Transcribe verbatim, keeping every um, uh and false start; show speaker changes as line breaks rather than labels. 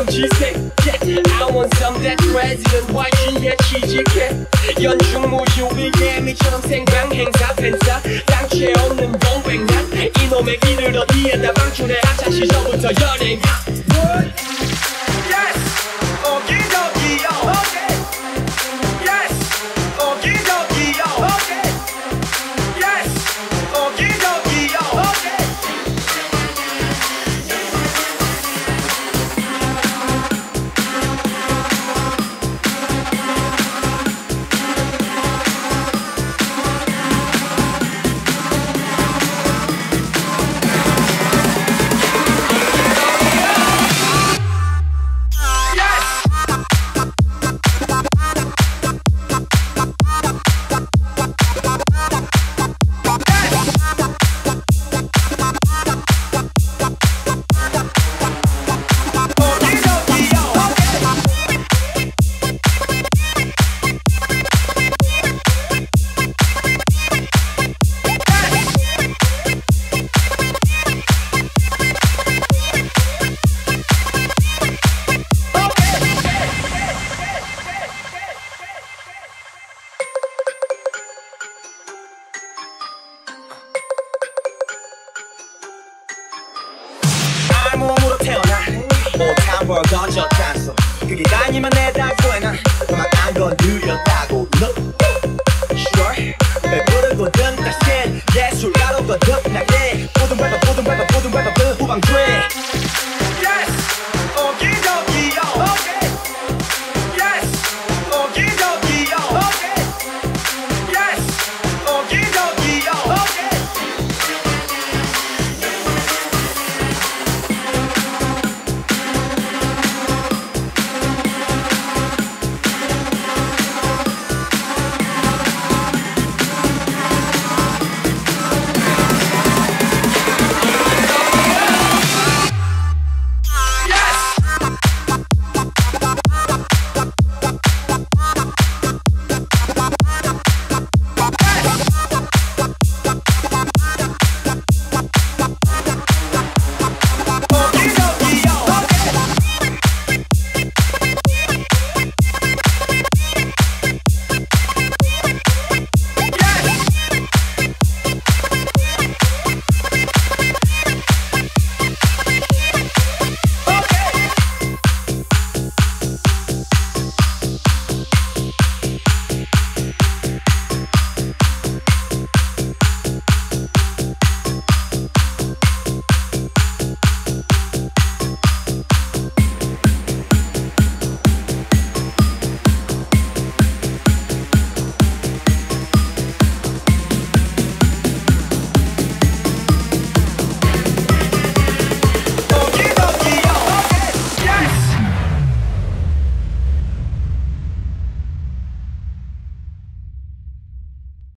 지색 yeah. I want some that president 와이지에 취직해 연중 무휴일에 미처럼 생방 행사 팬싸 당최 없는 동백난 이놈의 길을 어디에다 방출해 학창 시절부터 연예인 Yes! Okey dokey yo Okay Yes! Okey dokey yo Okay Yes! Okey dokey yo Okay 몸으로 태어나 못한 걸 던졌다소 그게 다니면 내 답변은 그만 안 건드렸다고 No Sure 왜 부르거든 다신 예술가로거든 나게